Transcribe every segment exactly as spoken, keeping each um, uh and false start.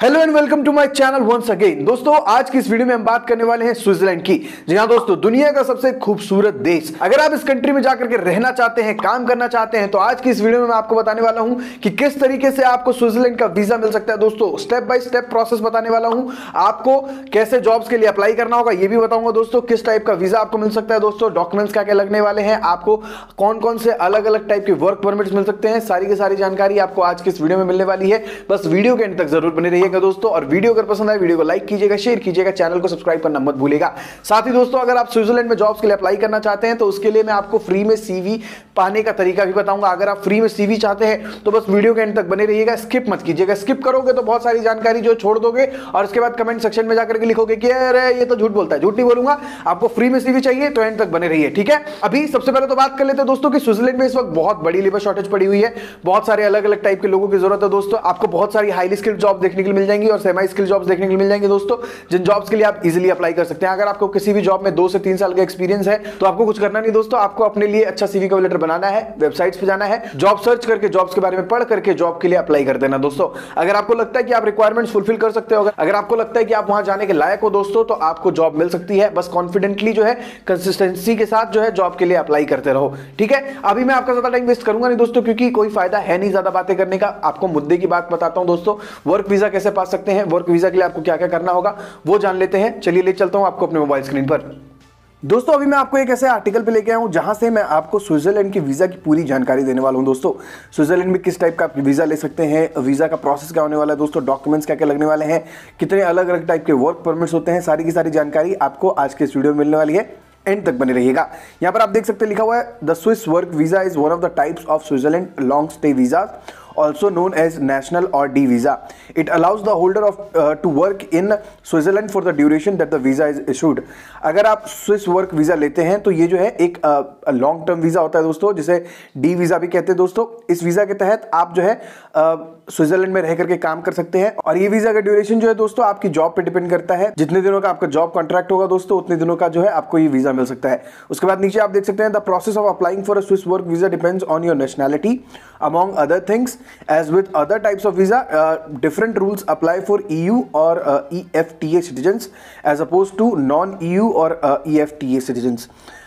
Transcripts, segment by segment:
Hello and welcome to my channel once again. दोस्तों आज की इस वीडियो में हम बात करने वाले हैं स्विट्जरलैंड की। जी हां दोस्तों, दुनिया का सबसे खूबसूरत देश। अगर आप इस कंट्री में जाकर के रहना चाहते हैं, काम करना चाहते हैं, तो आज की इस वीडियो में मैं आपको बताने वाला हूं कि किस तरीके से आपको स्विट्जरलैंड का वीजा मिल सकता है। दोस्तों स्टेप बाय स्टेप प्रोसेस बताने वाला हूं, आपको कैसे जॉब्स के लिए अप्लाई करना होगा ये भी बताऊंगा। दोस्तों किस टाइप का वीजा आपको मिल सकता है, दोस्तों डॉक्यूमेंट्स क्या क्या लगने वाले हैं, आपको कौन कौन से अलग अलग टाइप के वर्क परमिट्स मिल सकते हैं, सारी की सारी जानकारी आपको आज की इस वीडियो में मिलने वाली है। बस वीडियो के अंत तक जरूर बने रहिएगा दोस्तों, और वीडियो अगर पसंद आए वीडियो को लाइक कीजिएगा, शेयर कीजिएगा, चैनल को सब्सक्राइब करना मत भूलिएगा। साथ ही दोस्तों अगर आप स्विट्जरलैंड में जॉब्स के लिए अप्लाई करना चाहते हैं तो उसके लिए मैं आपको फ्री में सीवी पाने का तरीका भी बताऊंगा। अगर आप फ्री में सीवी चाहते हैं तो बस वीडियो के एंड तक बने रहिएगा, स्किप मत कीजिएगा। स्किप करोगे तो बहुत सारी जानकारी जो छोड़ दोगे और उसके बाद कमेंट सेक्शन में जाकर के लिखोगे कि अरे ये तो झूठ बोलता है। झूठ नहीं बोलूंगा, आपको फ्री में सीवी चाहिए तो एंड तक बने रहिए, ठीक है। अभी सबसे पहले तो बात कर लेते हैं दोस्तों कि स्विट्जरलैंड में इस वक्त बहुत बड़ी लेबर शॉर्टेज पड़ी हुई है, बहुत सारे अलग अलग टाइप के लोगों की जरूरत है। दोस्तों आपको बहुत सारी हाईली स्किल्ड जॉब देखने के लिए मिल जाएंगी और सेमी स्किल्ड जॉब्स देखने के लिए मिल जाएंगे दोस्तों, जिन जॉब्स के लिए आप इजीली अप्लाई कर सकते हैं। अगर आपको किसी भी जॉब में दो से तीन साल का एक्सपीरियंस है तो आपको कुछ करना नहीं दोस्तों, आपको अपने लिए अच्छा सीवी कवर लेटर बनाना है, वेबसाइट्स पे जाना है, जॉब सर्च करके जॉब्स के बारे में पढ़ करके जॉब के लिए अप्लाई कर देना दोस्तों। अगर आपको लगता है कि आप रिक्वायरमेंट्स फुलफिल कर सकते हो, अगर आपको लगता है कि आप वहां जाने के लायक हो दोस्तों, तो आपको जॉब मिल सकती है। बस कॉन्फिडेंटली जो है, कंसिस्टेंसी के साथ जो है जॉब के लिए अप्लाई करते रहो, ठीक है। अभी मैं आपका ज्यादा टाइम वेस्ट करूंगा नहीं दोस्तों, क्योंकि कोई फायदा है नहीं ज्यादा बातें करने का। आपको मुद्दे की बात बताता हूं दोस्तों, वर्क वीजा कैसे पा सकते हैं, वर्क वीजा के लिए आपको क्या क्या करना होगा वो जान लेते हैं। चलिए ले चलता हूं आपको अपने मोबाइल स्क्रीन पर। दोस्तों अभी मैं आपको एक ऐसे आर्टिकल पे लेके आया हूं जहां से मैं आपको स्विट्जरलैंड की वीजा की पूरी जानकारी देने वाला हूं दोस्तों। स्विट्जरलैंड में किस टाइप का वीजा ले सकते हैं, वीजा का प्रोसेस क्या होने वाला है दोस्तों, डॉक्यूमेंट्स क्या क्या लगने वाले हैं, कितने अलग अलग टाइप के वर्क परमिट्स होते हैं, सारी की सारी जानकारी आपको आज के इस वीडियो में मिलने वाली है। एंड तक बने रहिएगा। यहां पर आप देख सकते हैं लिखा हुआ है the Swiss work visa is one of the types of Switzerland long stay visa, also known as national or D visa. It allows the holder of uh, to work in Switzerland for the duration that the visa is issued. अगर आप Swiss work visa लेते हैं तो ये जो है एक long term visa होता है दोस्तों, जिसे डी वीजा भी कहते हैं दोस्तों। इस वीजा के तहत आप जो है स्विट्जरलैंड में रह करके काम कर सकते हैं, और ये वीजा का ड्यूरेशन जो है दोस्तों आपकी जॉब पे डिपेंड करता है। जितने दिनों का आपका जॉब कॉन्ट्रैक्ट होगा दोस्तों, उतने दिनों का जो है आपको ये वीजा मिल सकता है। उसके बाद नीचे आप देख सकते हैं the process of applying for a Swiss work visa depends on your nationality among other things. As with other types of visa, uh, different rules apply for E U or uh, E F T A citizens as opposed to non-E U or uh, E F T A citizens.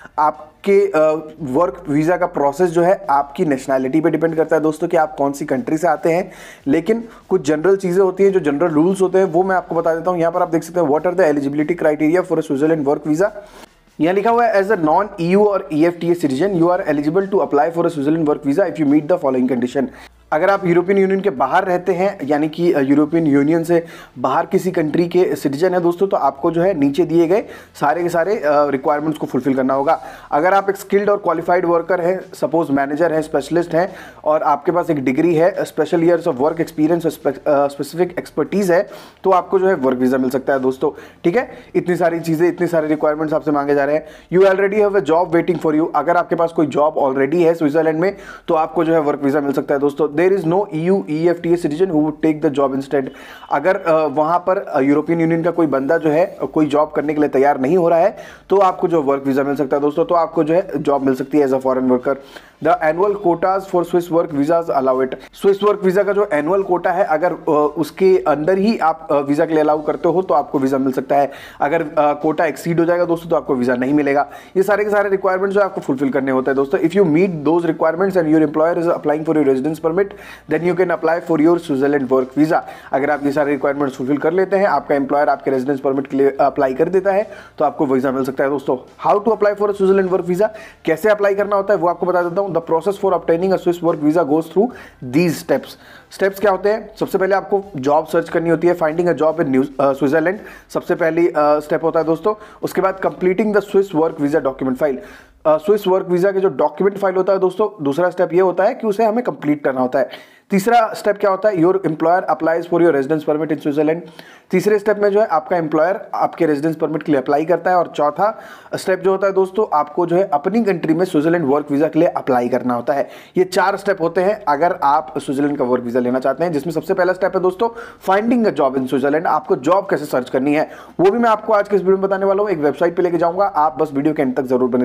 आपके work uh, visa का process जो है आपकी nationality पे depend करता है दोस्तों कि आप कौन सी कंट्री से आते हैं, लेकिन कुछ जनरल चीज़ें होती हैं, जो जनरल रूल्स होते हैं वो मैं आपको बता देता हूँ। यहाँ पर आप देख सकते हैं what are the eligibility criteria for a Switzerland work visa. यहाँ लिखा हुआ है as a non E U और E F T A citizen you are eligible to apply for a Switzerland work visa if you meet the following condition. अगर आप European union के बाहर रहते हैं, यानी कि यूरोपियन यूनियन से बाहर किसी कंट्री के सिटीजन है दोस्तों, तो आपको जो है नीचे दिए गए सारे के सारे रिक्वायरमेंट्स को फुलफिल करना होगा। अगर आप एक स्किल्ड और क्वालिफाइड वर्कर हैं, सपोज मैनेजर हैं, स्पेशलिस्ट हैं, और आपके पास एक डिग्री है, special years of work experience, specific expertise है, तो आपको जो है वर्क वीजा मिल सकता है दोस्तों, ठीक है। इतनी सारी चीज़ें, इतनी सारे रिक्वायरमेंट्स आपसे मांगे जा रहे हैं। You already have a job waiting for you. अगर आपके पास कोई जॉब ऑलरेडी है स्विट्जरलैंड में तो आपको जो है वर्क वीजा मिल सकता है दोस्तों। There is no E U E F T A citizen who would take the job instead. अगर वहां पर यूरोपियन यूनियन का कोई बंदा जो है कोई जॉब करने के लिए तैयार नहीं हो रहा है तो आपको जो वर्क वीजा मिल सकता है दोस्तों, तो आपको जो है जॉब मिल सकती है as a foreign worker. The annual quotas for Swiss work visas allow it. Swiss work visa का जो एनुअल कोटा है, अगर उसके अंदर ही आप वीजा के लिए अलाउ करते हो तो आपको वीजा मिल सकता है। अगर कोटा एक्सीड हो जाएगा दोस्तों तो आपको वीजा नहीं मिलेगा। ये सारे के सारे रिक्वायरमेंट्स जो आपको फुलफिल करने होते हैं दोस्तों। If you meet those requirements and your employer is applying for your residence permit then you can apply for your Switzerland work visa. अगर आप ये सारे रिक्वायरमेंट्स फुलफिल कर लेते हैं, आपका एम्प्लॉयर आपके रेजिडेंस परमिट के लिए अप्लाई कर देता है, तो आपको वीजा मिल सकता है दोस्तों। How to apply for a Switzerland work visa, कैसे अप्लाई करना होता है वो आपको बता देता हूं। The process for obtaining a Swiss work visa goes through these steps. Steps क्या होते हैं? सबसे पहले आपको जॉब सर्च करनी होती है, finding a job in Switzerland सबसे पहली स्टेप uh, होता है दोस्तों। उसके बाद completing the Swiss work visa document file. Swiss work visa के जो डॉक्यूमेंट फाइल होता है दोस्तों, दूसरा स्टेप ये होता है कि उसे हमें कंप्लीट करना होता है। तीसरा स्टेप क्या होता है? Your employer applies for your residence permit in Switzerland. तीसरे स्टेप में जो है आपका एम्प्लॉयर आपके रेजिडेंस परमिट के लिए अप्लाई करता है। और चौथा स्टेप जो होता है दोस्तों, आपको जो है अपनी कंट्री में स्विट्जरलैंड वर्क वीजा के लिए अप्लाई करना होता है। ये चार स्टेप होते हैं अगर आप स्विट्जरलैंड का वर्क वीजा लेना चाहते हैं, जिसमें सबसे पहला स्टेप है दोस्तों finding a job in Switzerland. आपको जॉब कैसे सर्च करनी है वो भी मैं आपको आज के इस वीडियो में बताने वाला हूँ। एक वेबसाइट पे लेके जाऊंगा, आप बस वीडियो के अंत तक जरूर बने रहिएगा दोस्तों।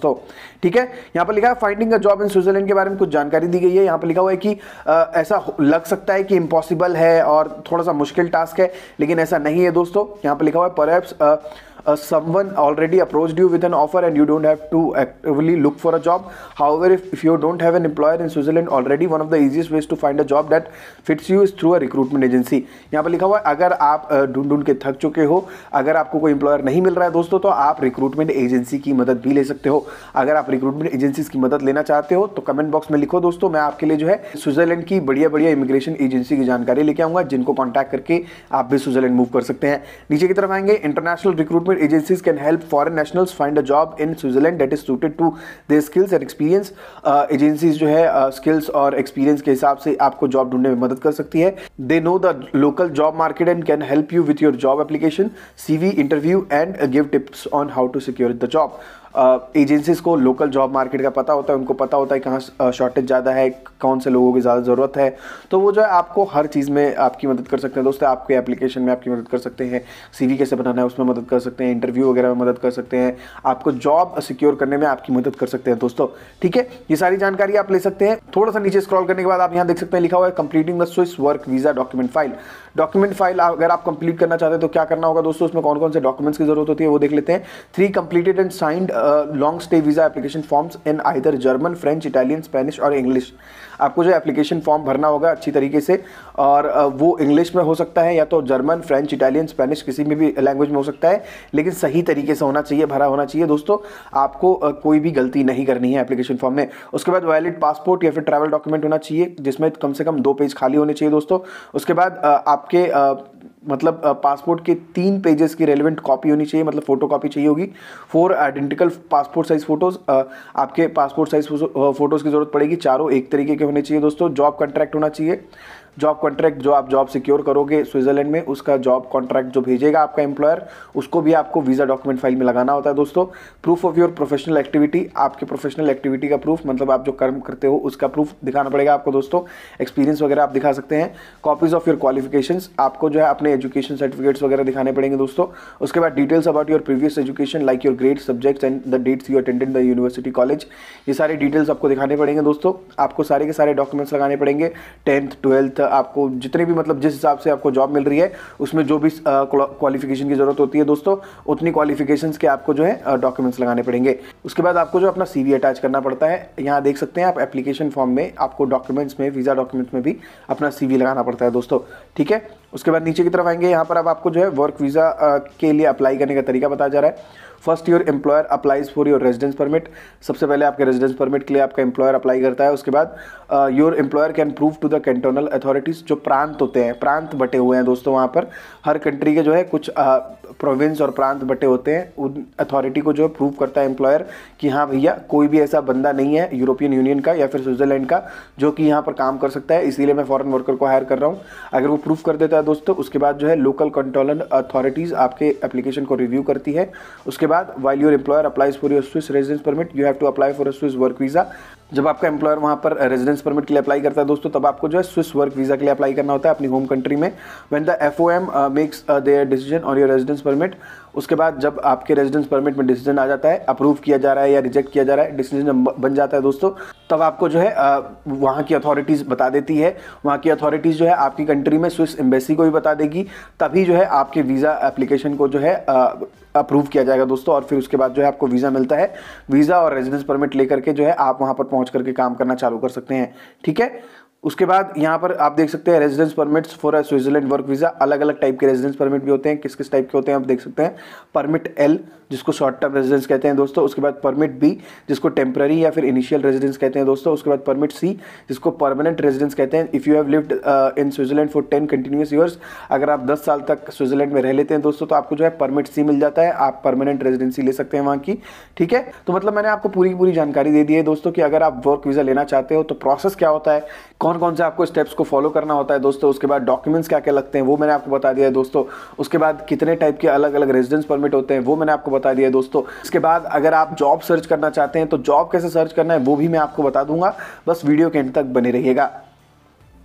दोस्तों, ठीक है। यहाँ पर लिखा है finding a job in Switzerland के बारे में कुछ जानकारी दी गई है। यहाँ पर लिखा हुआ है कि आ, ऐसा लग सकता है कि इम्पॉसिबल है और थोड़ा सा मुश्किल टास्क है, लेकिन ऐसा नहीं है दोस्तों। यहाँ पर लिखा हुआ है perhaps Uh, someone already approached you with an offer and you don't have to actively look for a job. However, if, if you don't have an employer in Switzerland already, one of the easiest ways to find a job that fits you is through a recruitment agency. यहाँ पर लिखा हुआ है अगर आप ढूंढ ढूंढ के थक चुके हो, अगर आपको कोई एम्प्लॉयर नहीं मिल रहा है दोस्तों, तो आप रिक्रूटमेंट एजेंसी की मदद भी ले सकते हो। अगर आप रिक्रूटमेंट एजेंसीज की मदद लेना चाहते हो तो कमेंट बॉक्स में लिखो दोस्तों, मैं आपके लिए जो है स्विट्जरलैंड की बढ़िया बढ़िया इमिग्रेशन एजेंसी की जानकारी लेके आऊंगा, जिनको कॉन्टैक्ट करके आप भी स्विट्जरलैंड मूव कर सकते हैं। नीचे की तरफ आएंगे, international recruitment agencies can help foreign nationals find a job in Switzerland that is suited to their skills and experience. Agencies uh, जो है स्किल्स uh, और एक्सपीरियंस के हिसाब से आपको जॉब ढूंढने में मदद कर सकती है। They know the local job market and can help you with your job application, CV, interview and give tips on how to secure the job. Agencies uh, को लोकल जॉब मार्केट का पता होता है, उनको पता होता है कहाँ शॉर्टेज ज़्यादा है, कौन से लोगों की ज़्यादा ज़रूरत है, तो वो जो है आपको हर चीज़ में आपकी मदद कर सकते हैं दोस्तों। आपके एप्लीकेशन में आपकी मदद कर सकते हैं, सीवी कैसे बनाना है उसमें मदद कर सकते हैं, इंटरव्यू वगैरह में मदद कर सकते हैं, आपको जॉब सिक्योर करने में आपकी मदद कर सकते हैं दोस्तों, ठीक है। ये सारी जानकारी आप ले सकते हैं। थोड़ा सा नीचे स्क्रॉल करने के बाद आप यहाँ देख सकते हैं लिखा हुआ है completing the Swiss work visa document file. Document file अगर आप कंप्लीट करना चाहते हैं तो क्या करना होगा दोस्तों, उसमें कौन कौन से डॉक्यूमेंट्स की जरूरत होती है वो देख लेते हैं। Three completed and signed long stay visa application forms in either German, French, Italian, Spanish और इंग्लिश। आपको जो एप्लीकेशन फॉर्म भरना होगा अच्छी तरीके से, और वो इंग्लिश में हो सकता है या तो जर्मन, फ्रेंच, इटालियन, स्पेनिश किसी में भी लैंग्वेज में हो सकता है, लेकिन सही तरीके से होना चाहिए, भरा होना चाहिए दोस्तों। आपको कोई भी गलती नहीं करनी है एप्लीकेशन फॉर्म में। उसके बाद वैलिड पासपोर्ट या फिर ट्रैवल डॉक्यूमेंट होना चाहिए जिसमें कम से कम दो पेज खाली होने चाहिए दोस्तों। उसके बाद आपके मतलब पासपोर्ट के तीन पेजेस की रेलेवेंट कॉपी होनी चाहिए, मतलब फोटो कॉपी चाहिए होगी। Four identical passport size photos, आपके पासपोर्ट साइज फोटोज की जरूरत पड़ेगी, चारों एक तरीके के होने चाहिए दोस्तों। जॉब कॉन्ट्रैक्ट होना चाहिए, जॉब कॉन्ट्रैक्ट जो आप जॉब सिक्योर करोगे स्विट्जरलैंड में, उसका जॉब कॉन्ट्रैक्ट जो भेजेगा आपका एम्प्लॉयर, उसको भी आपको वीज़ा डॉक्यूमेंट फाइल में लगाना होता है दोस्तों। Proof of your professional activity, आपके प्रोफेशनल एक्टिविटी का प्रूफ, मतलब आप जो कर्म करते हो उसका प्रूफ दिखाना पड़ेगा आपको दोस्तों। एक्सपीरियंस वगैरह आप दिखा सकते हैं। कॉपीज ऑफ योर क्वालिफिकेशंस, आपको जो है अपने एजुकेशन सर्टिफिकेट्स वगैरह दिखाने पड़ेंगे दोस्तों। उसके बाद details about your previous education like your grade, subjects and the dates you attended the university college, ये सारे डिटेल्स आपको दिखाने पड़ेंगे दोस्तों। आपको सारे के सारे डॉक्यूमेंट्स लगाने पड़ेंगे। टेंथ, ट्वेल्थ, आपको जितने भी मतलब जिस हिसाब से आपको जॉब मिल रही है उसमें जो भी क्वालिफिकेशन की जरूरत होती है दोस्तों, उतनी क्वालिफिकेशंस के आपको जो है डॉक्यूमेंट्स लगाने पड़ेंगे। उसके बाद आपको जो अपना सीवी अटैच करना पड़ता है। यहाँ देख सकते हैं आप एप्लीकेशन फॉर्म में आपको डॉक्यूमेंट्स में, वीज़ा डॉक्यूमेंट्स में भी अपना सीवी लगाना पड़ता है दोस्तों, ठीक है। उसके बाद नीचे की तरफ आएंगे, यहाँ पर अब आपको जो है वर्क वीज़ा के लिए अप्लाई करने का तरीका बताया जा रहा है। First your employer applies for your residence permit, सबसे पहले आपके रेजिडेंस परमिट के लिए आपका एम्प्लॉयर अप्लाई करता है। उसके बाद your employer can prove to the cantonal authorities, जो प्रांत होते हैं, प्रांत बटे हुए हैं दोस्तों वहाँ पर, हर कंट्री के जो है कुछ प्रोविंस और प्रांत बटे होते हैं, उन अथॉरिटी को जो है प्रूव करता है एम्प्लॉयर कि हाँ भैया कोई भी ऐसा बंदा नहीं है यूरोपियन यूनियन का या फिर स्विट्जरलैंड का जो कि यहाँ पर काम कर सकता है, इसीलिए मैं फॉरेन वर्कर को हायर कर रहा हूँ। अगर वो प्रूफ कर देता है दोस्तों, उसके बाद जो है लोकल कंट्रोलर अथॉरिटीज़ आपके एप्लीकेशन को रिव्यू करती है। उसके बाद while your employer applies for your Swiss residence permit you have to apply for a Swiss work visa. जब आपका एम्प्लॉयर वहाँ पर रेजिडेंस परमिट के लिए अप्लाई करता है दोस्तों, तब आपको जो है स्विस वर्क वीज़ा के लिए अप्लाई करना होता है अपनी होम कंट्री में। When the FOM makes their decision on your residence permit, उसके बाद जब आपके रेजिडेंस परमिट में डिसीजन आ जाता है, अप्रूव किया जा रहा है या रिजेक्ट किया जा रहा है, डिसीजन बन जाता है दोस्तों, तब आपको जो है वहाँ की अथॉरिटीज़ बता देती है। वहाँ की अथॉरिटीज़ जो है आपकी कंट्री में स्विस एम्बेसी को भी बता देगी, तभी जो है आपके वीज़ा एप्लीकेशन को जो है अप्रूव किया जाएगा दोस्तों। और फिर उसके बाद जो है आपको वीज़ा मिलता है। वीज़ा और रेजिडेंस परमिट लेकर के जो है आप वहाँ पर पहुँच करके काम करना चालू कर सकते हैं, ठीक है। उसके बाद यहाँ पर आप देख सकते हैं residence permits for a Switzerland work visa, अलग अलग टाइप के रेजिडेंस परमिट भी होते हैं। किस किस टाइप के होते हैं आप देख सकते हैं। परमिट एल जिसको शॉर्ट टर्म रेजिडेंस कहते हैं दोस्तों, उसके बाद परमिट बी जिसको टेम्पररी या फिर इनिशियल रेजिडेंस कहते हैं दोस्तों, उसके बाद परमिट सी जिसको परमानेंट रेजिडेंस कहते हैं। If you have lived in Switzerland for ten continuous years, अगर आप दस साल तक स्विट्जरलैंड में रह लेते हैं दोस्तों, तो आपको जो है परमिट सी मिल जाता है, आप परमानेंट रेजिडेंसी ले सकते हैं वहाँ की, ठीक है। तो मतलब मैंने आपको पूरी पूरी जानकारी दे दी है दोस्तों कि अगर आप वर्क वीज़ा लेना चाहते हो तो प्रोसेस क्या होता है, कौन कौन से आपको स्टेप्स को फॉलो करना होता है दोस्तों। उसके बाद डॉक्यूमेंट्स क्या क्या लगते हैं वो मैंने आपको बता दिया है दोस्तों। उसके बाद कितने टाइप के अलग अलग रेजिडेंस परमिट होते हैं वो मैंने आपको बता दिया है दोस्तों। इसके बाद अगर आप जॉब सर्च करना चाहते हैं तो जॉब कैसे सर्च करना है वो भी मैं आपको बता दूंगा, बस वीडियो के एंड तक बने रहिएगा।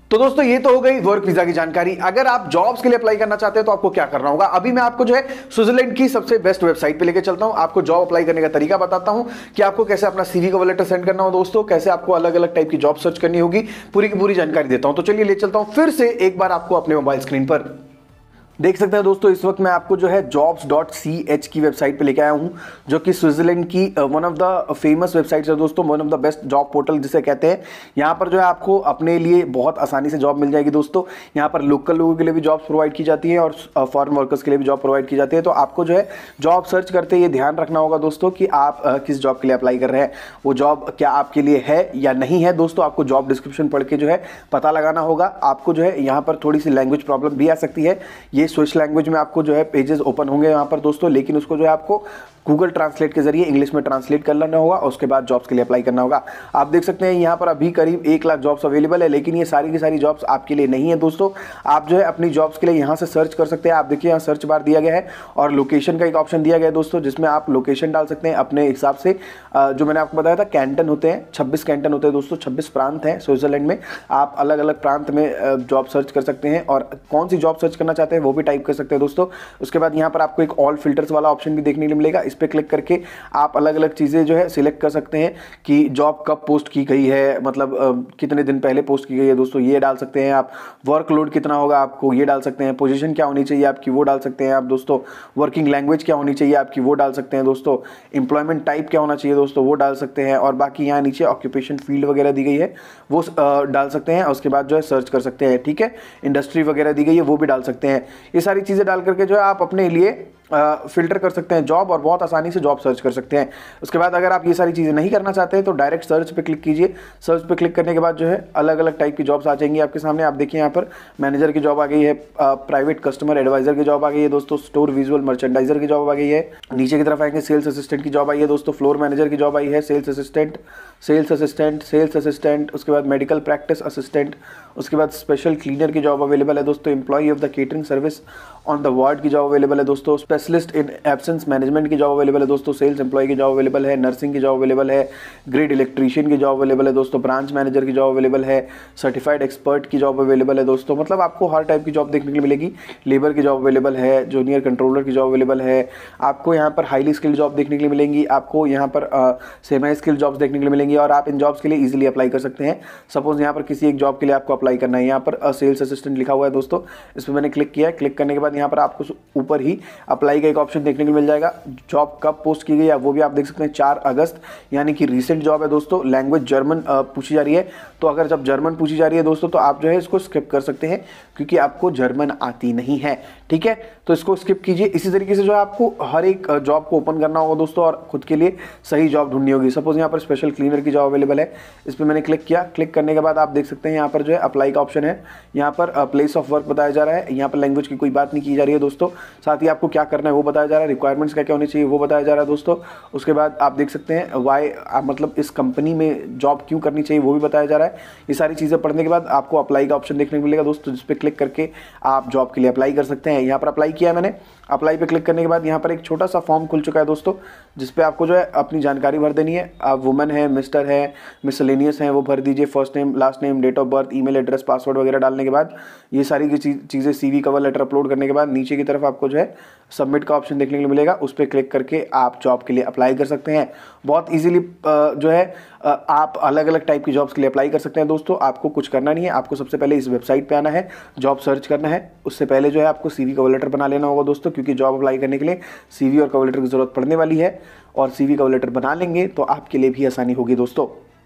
तो दोस्तों ये तो हो गई वर्क वीजा की जानकारी। अगर आप जॉब्स के लिए अप्लाई करना चाहते हैं तो आपको क्या करना होगा, अभी मैं आपको जो है स्विट्जरलैंड की सबसे बेस्ट वेबसाइट पे लेके चलता हूं, आपको जॉब अप्लाई करने का तरीका बताता हूं कि आपको कैसे अपना सीवी कवर लेटर सेंड करना हो दोस्तों, कैसे आपको अलग अलग टाइप की जॉब सर्च करनी होगी, पूरी की पूरी जानकारी देता हूं। तो चलिए ले चलता हूं फिर से एक बार आपको अपने मोबाइल स्क्रीन पर। देख सकते हैं दोस्तों इस वक्त मैं आपको जो है जॉब्स डॉट सी एच की वेबसाइट पे लेके आया हूं, जो कि स्विट्जरलैंड की one of the famous websites है दोस्तों, one of the best job portal जिसे कहते हैं। यहां पर जो है आपको अपने लिए बहुत आसानी से जॉब मिल जाएगी दोस्तों। यहां पर लोकल लोगों के लिए भी जॉब्स प्रोवाइड की जाती है और फॉरेन वर्कर्स के लिए भी जॉब प्रोवाइड की जाती है। तो आपको जो है जॉब सर्च करते ये ध्यान रखना होगा दोस्तों कि आप uh, किस जॉब के लिए अप्लाई कर रहे हैं, वो जॉब क्या आपके लिए है या नहीं है। दोस्तों आपको जॉब डिस्क्रिप्शन पढ़ के जो है पता लगाना होगा। आपको जो है यहाँ पर थोड़ी सी लैंग्वेज प्रॉब्लम भी आ सकती है, ये स्विस लैंग्वेज में आपको जो है पेजेस ओपन होंगे यहाँ पर दोस्तों, लेकिन उसको जो है आपको गूगल ट्रांसलेट के जरिए इंग्लिश में ट्रांसलेट कर लेना होगा और उसके बाद जॉब्स के लिए अप्लाई करना होगा। आप देख सकते हैं यहाँ पर अभी करीब एक लाख जॉब्स अवेलेबल है, लेकिन ये सारी की सारी जॉब्स आपके लिए नहीं है दोस्तों। आप जो है अपनी जॉब्स के लिए यहाँ से सर्च कर सकते हैं। आप देखिए यहाँ सर्च बार दिया गया है और लोकेशन का एक ऑप्शन दिया गया है दोस्तों, जिसमें आप लोकेशन डाल सकते हैं अपने हिसाब से। जो मैंने आपको बताया था कैंटन होते हैं, छब्बीस कैंटन होते हैं दोस्तों, छब्बीस प्रांत हैं स्विट्जरलैंड में। आप अलग अलग प्रांत में जॉब सर्च कर सकते हैं और कौन सी जॉब सर्च करना चाहते हैं वो भी टाइप कर सकते हैं दोस्तों। उसके बाद यहाँ पर आपको एक ऑल फिल्टर्स वाला ऑप्शन भी देखने को मिलेगा, इस पर क्लिक करके आप अलग अलग चीज़ें जो है सिलेक्ट कर सकते हैं कि जॉब कब पोस्ट की गई है, मतलब आ, कितने दिन पहले पोस्ट की गई है दोस्तों, ये डाल सकते हैं आप। वर्कलोड कितना होगा आपको ये डाल सकते हैं। पोजीशन क्या होनी चाहिए आपकी वो डाल सकते हैं आप दोस्तों। वर्किंग लैंग्वेज क्या होनी चाहिए आपकी वो डाल सकते हैं दोस्तों। एम्प्लॉयमेंट टाइप क्या होना चाहिए दोस्तों वो डाल सकते हैं। और बाकी यहाँ नीचे ऑक्यूपेशन फील्ड वगैरह दी गई है वो आ, डाल सकते हैं। उसके बाद जो है सर्च कर सकते हैं, ठीक है। इंडस्ट्री वगैरह दी गई है वो भी डाल सकते हैं। ये सारी चीज़ें डाल करके जो है आप अपने लिए फिल्टर कर सकते हैं जॉब और बहुत आसानी से जॉब सर्च कर सकते हैं। उसके बाद अगर आप ये सारी चीज़ें नहीं करना चाहते हैं तो डायरेक्ट सर्च पे क्लिक कीजिए। सर्च पे क्लिक करने के बाद जो है अलग अलग टाइप की जॉब्स आ जाएंगी आपके सामने। आप देखिए यहाँ पर मैनेजर की जॉब आ गई है, प्राइवेट कस्टमर एडवाइजर की जॉब आ गई है दोस्तों, स्टोर विजुअल मर्चेंडाइजर की जॉब आ गई है। नीचे की तरफ आएंगे सेल्स असिस्टेंट की जॉब आई है दोस्तों, फ्लोर मैनेजर की जॉब आई है, sales assistant sales assistant sales assistant उसके बाद मेडिकल प्रैक्टिस असिस्टेंट, उसके बाद स्पेशल क्लीनर की जॉब अवेलेबल है दोस्तों, employ of the catering service on the ward की जॉब अवेलेबल है दोस्तों, स्पेशलिस्ट इन एब्सेंस मैनेजमेंट की जॉब अवेलेबल है दोस्तों, सेल्स एम्प्लॉय की जॉब अवेलेबल है, नर्सिंग की जॉब अवेलेबल है, ग्रेड इलेक्ट्रीशियन की जॉब अवेलेबल है दोस्तों, ब्रांच मैनेजर की जॉब अवेलेबल है, सर्टिफाइड एक्सपर्ट की जॉब अवेलेबल है दोस्तों। मतलब आपको हर टाइप की जॉब देखने को मिलेगी। लेबर की जॉब अवेलेबल है, जूनियर कंट्रोलर की जॉब अवेलेबल है, आपको यहाँ पर हाईली स्किल्ड जॉब देखने के लिए मिलेंगी, आपको यहाँ पर सेमी स्किल्ड जॉब्स देखने के लिए मिलेंगी और आप इन जॉब्स के लिए इजीली अप्लाई कर सकते हैं। सपोज यहाँ पर किसी एक जॉब के लिए आपको अप्लाई करना है, यहाँ पर सेल्स असिस्टेंट लिखा हुआ है दोस्तों, इस पर मैंने क्लिक किया। क्लिक करने के बाद यहाँ पर आपको ऊपर ही अप्लाई का एक ऑप्शन देखने को मिल जाएगा। जॉब कब पोस्ट की गई है वो भी आप देख सकते हैं, चार अगस्त, यानी कि रिसेंट जॉब है दोस्तों। लैंग्वेज जर्मन पूछी जा रही है, तो अगर जब जर्मन पूछी जा रही है दोस्तों तो आप जो है इसको स्किप कर सकते हैं क्योंकि आपको जर्मन आती नहीं है, ठीक है, तो इसको स्किप कीजिए। इसी तरीके से जो है आपको हर एक जॉब को ओपन करना होगा दोस्तों और खुद के लिए सही जॉब ढूंढनी होगी। सपोज यहाँ पर स्पेशल क्लीनर की जॉब अवेलेबल है, इस पर मैंने क्लिक किया। क्लिक करने के बाद आप देख सकते हैं यहाँ पर जो है अप्लाई का ऑप्शन है, यहाँ पर प्लेस ऑफ वर्क बताया जा रहा है, यहाँ पर लैंग्वेज की कोई बात नहीं की जा रही है दोस्तों। साथ ही आपको क्या करना है वो बताया जा रहा है, रिक्वायरमेंट्स क्या क्या होनी चाहिए वो बताया जा रहा है दोस्तों। उसके बाद आप देख सकते हैं वाई, मतलब इस कंपनी में जॉब क्यों करनी चाहिए वो भी बताया जा रहा है। ये सारी चीज़ें पढ़ने के बाद आपको अप्लाई का ऑप्शन देखने को मिलेगा दोस्तों, जिस पर क्लिक करके आप जॉब के लिए अप्लाई कर सकते हैं। यहाँ पर अप्लाई किया है मैंने। अप्लाई पे क्लिक करने के बाद यहाँ पर एक छोटा सा फॉर्म खुल चुका है दोस्तों, जिस पे आपको जो है अपनी जानकारी भर देनी है। आप वुमेन है, मिस्टर है, मिसलेनियस है वो भर दीजिए, first name, last name, date of birth, email address, password वगैरह डालने के बाद ये सारी की चीज़ें, सीवी कवर लेटर अपलोड करने के बाद नीचे की तरफ आपको जो है सबमिट का ऑप्शन देखने को मिलेगा, उस पर क्लिक करके आप जॉब के लिए अप्लाई कर सकते हैं। बहुत ईजिली जो है आप अलग अलग टाइप की जॉब्स के लिए अप्लाई कर सकते हैं दोस्तों। आपको कुछ करना नहीं है, आपको सबसे पहले इस वेबसाइट पे आना है, जॉब सर्च करना है। उससे पहले जो है आपको सीवी कवर लेटर बना लेना होगा दोस्तों, क्योंकि जॉब अप्लाई करने के लिए सीवी और कवर लेटर की जरूरत पड़ने वाली है, और सीवी कवर लेटर बना लेंगे तो आपके लिए भी आसानी होगी दोस्तों।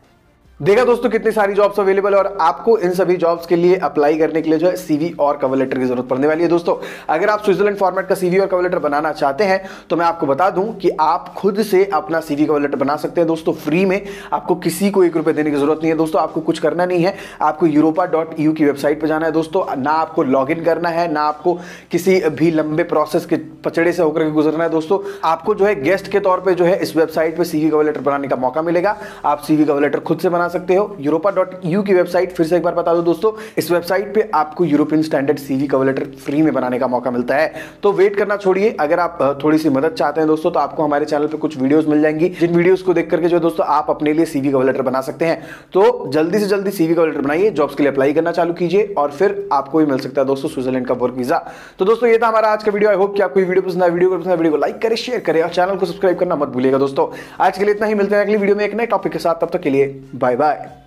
देखा दोस्तों कितनी सारी जॉब्स अवेलेबल है और आपको इन सभी जॉब्स के लिए अप्लाई करने के लिए जो है सीवी और कवर लेटर की जरूरत पड़ने वाली है दोस्तों। अगर आप स्विट्जरलैंड फॉर्मेट का सीवी और कवर लेटर बनाना चाहते हैं तो मैं आपको बता दूं कि आप खुद से अपना सीवी कवर लेटर बना सकते हैं दोस्तों, फ्री में। आपको किसी को एक रुपए देने की जरूरत नहीं है दोस्तों। आपको कुछ करना नहीं है, आपको यूरोपा डॉट ई यू की वेबसाइट पर जाना है दोस्तों। ना आपको लॉग इन करना है, ना आपको किसी भी लंबे प्रोसेस के पचड़े से होकर गुजरना है दोस्तों। आपको जो है गेस्ट के तौर पर जो है इस वेबसाइट पर सीवी कवर लेटर बनाने का मौका मिलेगा। आप सीवी कवर लेटर खुद से बना सकते हो। यूरोपा डॉट ई यू की वेबसाइट फिर से एक बार बता दो दोस्तों, इस वेबसाइट पे आपको European standard CV cover letter free में बनाने का मौका मिलता है। तो वेट करना छोड़िए, अगर आप थोड़ी सी मदद चाहते हैं दोस्तों तो आपको हमारे चैनल पे कुछ वीडियोस मिल जाएंगी, जिन वीडियोस को देख करके जो दोस्तों आप अपने लिए सीवी कवर लेटर बना सकते हैं। तो जल्दी से जल्दी सीवी कवर लेटर बनाइए, जॉब्स के लिए अप्लाई करना चालू कीजिए और फिर आपको भी मिल सकता है दोस्तों स्विट्जरलैंड का वर्क वीजा। तो दोस्तों ये था हमारा आज का वीडियो। आई होप कि आपको ये वीडियो पसंद आया। वीडियो को पसंद आया वीडियो को लाइक करें, शेयर करें और चैनल को सब्सक्राइब करना मत भूलिएगा दोस्तों। आज के लिए इतना ही, मिलते हैं अगली वीडियो में एक नए टॉपिक के साथ। तब तक के लिए बाय बाय।